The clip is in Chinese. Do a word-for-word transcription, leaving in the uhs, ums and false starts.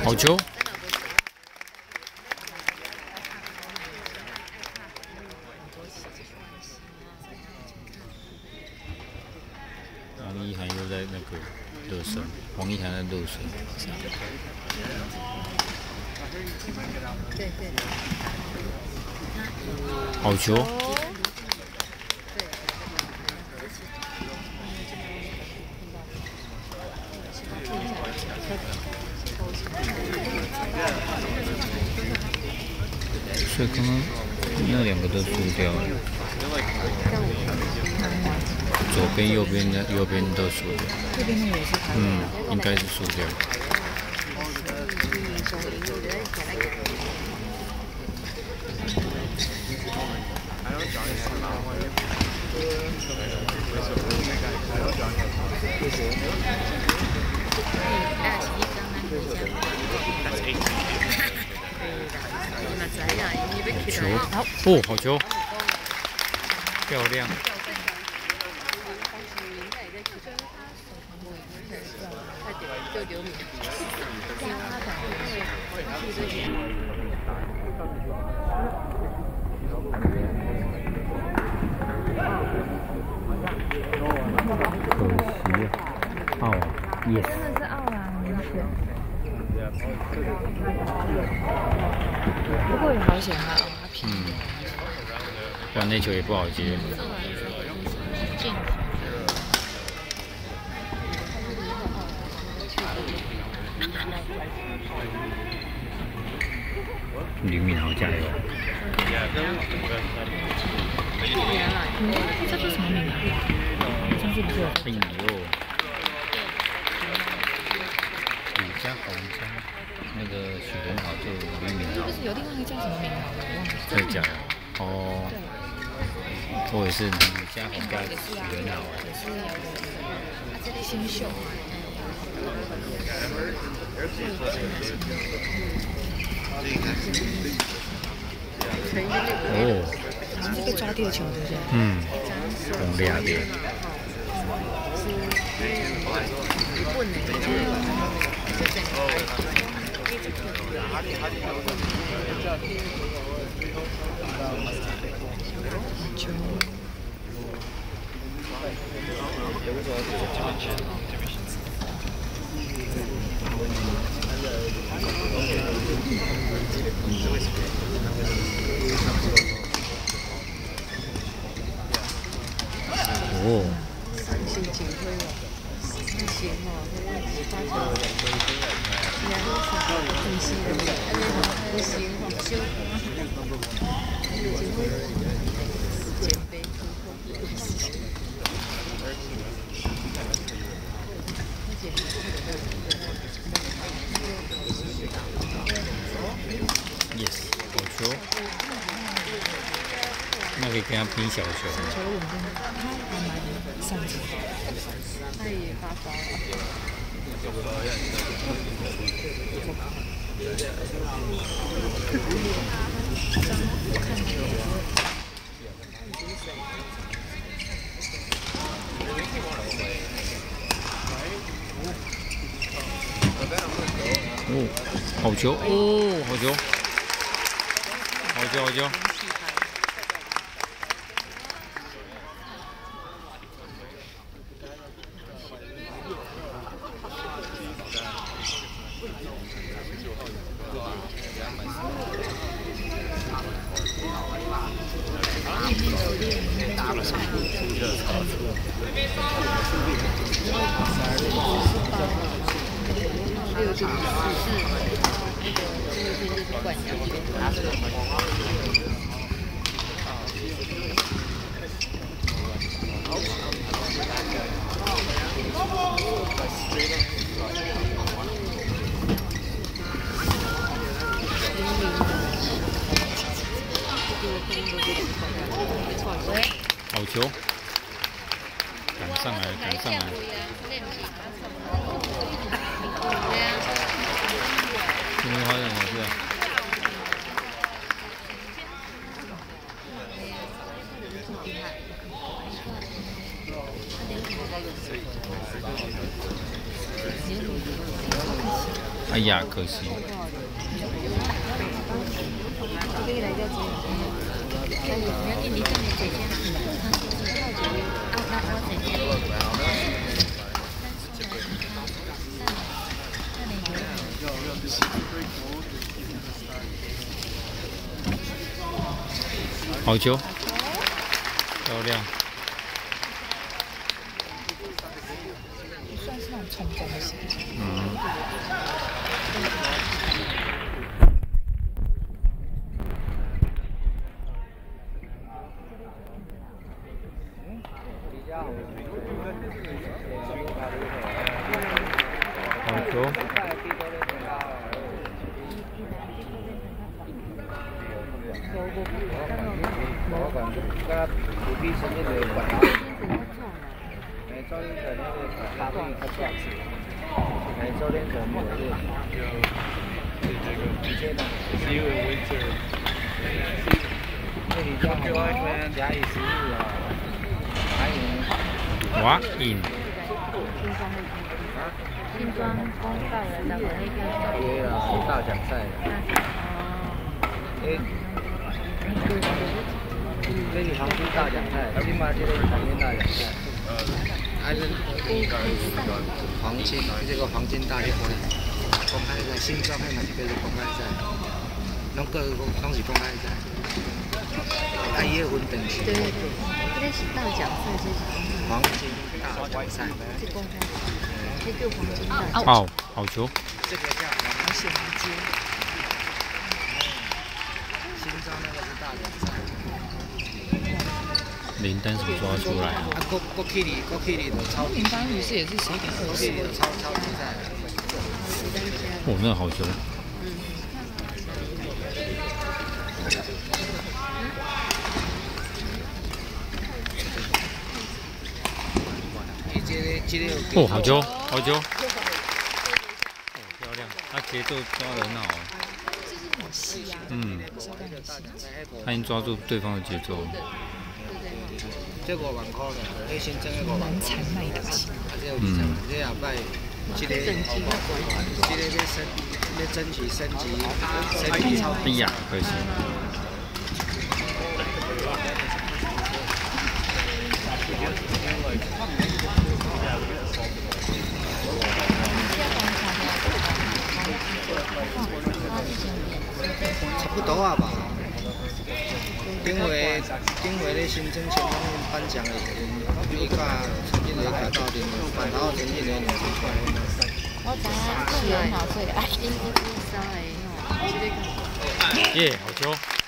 好球！王一涵又在那个热身，王一涵在热身。对对。好球！所以刚刚那两个都输掉了，左边、右边的右边都输了。 右边那个也是他。 嗯，应该是输掉。球哦，好球，漂亮。可惜，奥啊 ，yes。 真的是奥啊，明显。不过也好险啊，他平。 嗯。不然那球也不好接。吕敏豪加油！ 这是什么名啊？真是不错。 哎呦，李家宏加那个许文豪就吕敏豪。 不是有另外一个叫什么名啊？我忘了。 真的假的？哦。我也是李家宏加许文豪。 也是有的。新秀。 哦， 好像是被抓地的球，对不对？ 嗯，很厉害的。 球。 哦。 心情会有，不行哦，发球，两个手很辛苦，不行哦，修，就会减肥突破。 Yes， 好球。那可以跟他拼小球。 小球稳定，他还蛮上进。 他也发烧了。 哦，好球！哦，好球！好球！好球！ 六进四是那个第六天就是冠亚军。 好球！赶上来，赶上来！今天发生什么事啊？ 哎呀，可惜。 这个来叫做，哎，你要给你跟你姐姐，她说是啊，那我姐姐。 好球，漂亮。 算是那种冲锋型。 嗯。好球。 昨天在那个咖啡喝多少次？哎，昨天在那个直接的，是因为winter。这里叫甲乙十日啊，还有哇印。 新庄公告人的那个。 对啊，是大奖赛。诶。这是黄金大奖赛，起码这个黄金大奖赛。还是黄金，这个黄金大奖赛，公开赛，新庄还嘛是叫做公开赛，拢个拢是公开赛。啊，伊个稳定是。 对对对，这个是大奖赛，这是黄金大奖赛。 是公开，这叫黄金大奖。 哦，好球。 这个叫好险接。 新庄那个是大奖赛。 林丹什么时候出来啊？ 啊，国国去里国去里的超。 平凡雨是也是十一点二十。 超超级赛。 哦，那个好球。哦，好球，好球。哦，漂亮，他节奏抓得很好。 就是很细啊。 嗯。他已经抓住对方的节奏。 这五万块的，迄新增的五万。 蛮惨卖的钱。 嗯。这下摆，这个，这个要升，要争取升级，升级超。 哎呀，可惜。 差不多啊吧。顶回顶回咧新增前方颁奖的时阵，伊甲陈建仁甲斗阵，然后陈建仁就出来。 我知影，是啊，脑碎的，哎，因为稍微吼，这个。 耶，好球！